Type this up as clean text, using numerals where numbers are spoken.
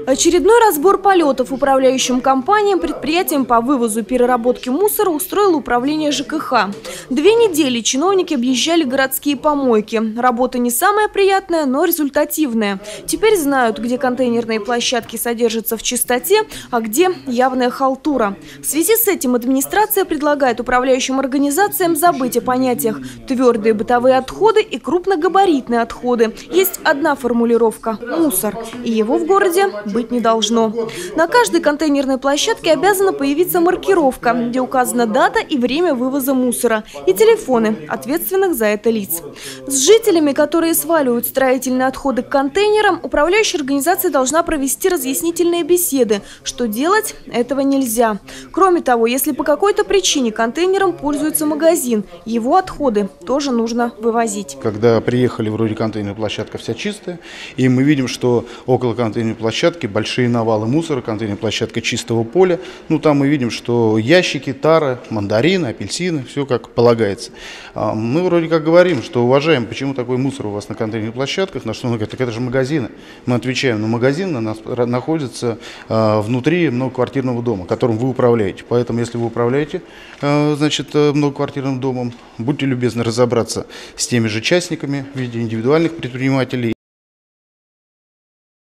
Очередной разбор полетов управляющим компаниям, предприятиям по вывозу и переработке мусора устроило управление ЖКХ. 2 недели чиновники объезжали городские помойки. Работа не самая приятная, но результативная. Теперь знают, где контейнерные площадки содержатся в чистоте, а где явная халтура. В связи с этим администрация предлагает управляющим организациям забыть о понятиях «твердые бытовые отходы» и «крупногабаритные отходы». Есть одна формулировка – мусор, и его в городе быть не должно. На каждой контейнерной площадке обязана появиться маркировка, где указана дата и время вывоза мусора, и телефоны ответственных за это лиц. С жителями, которые сваливают строительные отходы к контейнерам, управляющая организация должна провести разъяснительные беседы. Что делать, этого нельзя. Кроме того, если по какой-то причине контейнером пользуется магазин, его отходы тоже нужно вывозить. Когда приехали, вроде контейнерная площадка вся чистая, и мы видим, что около контейнерной площадки большие навалы мусора, контейнерная площадка чистого поля. Ну, там мы видим, что ящики, тара, мандарины, апельсины, все как полагается. Мы вроде как говорим, что уважаем, почему такой мусор у вас на контейнерных площадках, на что он говорит, так это же магазины. Мы отвечаем, но магазин у нас находится внутри многоквартирного дома, которым вы управляете. Поэтому, если вы управляете, значит, многоквартирным домом, будьте любезны разобраться с теми же частниками в виде индивидуальных предпринимателей.